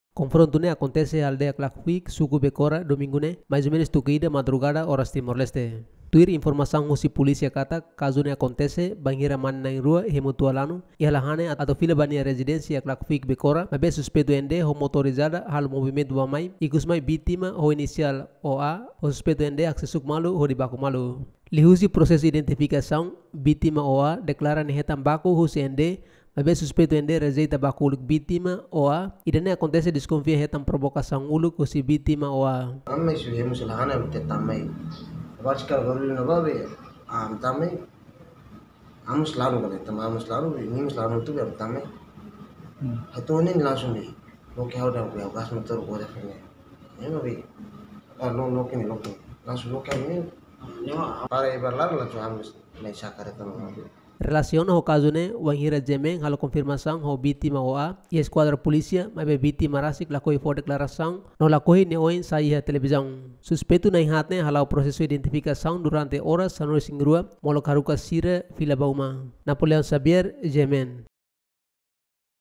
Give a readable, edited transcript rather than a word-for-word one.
Confronto ne acontece à aldeia Clacfic, suco Becora, domingo ne, mais ou menos tuquida madrugada horas Timor-Leste. Tuir informação se polícia kata caso ne acontece banheira man na rua hemutualano e alahane atau fila bania residência Clacfic Becora, mas bem suspeito ende ho motorizada hal movimento bamai ikus mai vítima ho inicial OA, o suspeito ende aksesuk malu ho dibaku malu. Lihusi proses identificação vítima OA declara ne hetam baku husi ende mas suspeito ende rejeita baku uluk vítima OA e dane acontece desconfia hetam provocação uluk husi vítima OA. Amma isu hemus lahana tetamai. Abaskal baru na babe tamai amus lalu kan tam amus lalu ini mus lalu tu biar tamai hatu ini langsung ni loke hau dah biar gas motor boleh punya ini babe loke ni loke langsung loke ini para ibar lalu lah tu amus naik sakar itu Relaciona ho caso ne wanghira jemeng halo confirmação ho vítima OA e a esquadra polícia mas be vítima rasik lakoi for declaração no lakoi ne oin sai a televisão suspeito na hatne halau processo identificação durante horas sanoi singrua molo karuka sira fila bauma Napoleão Xavier Jemen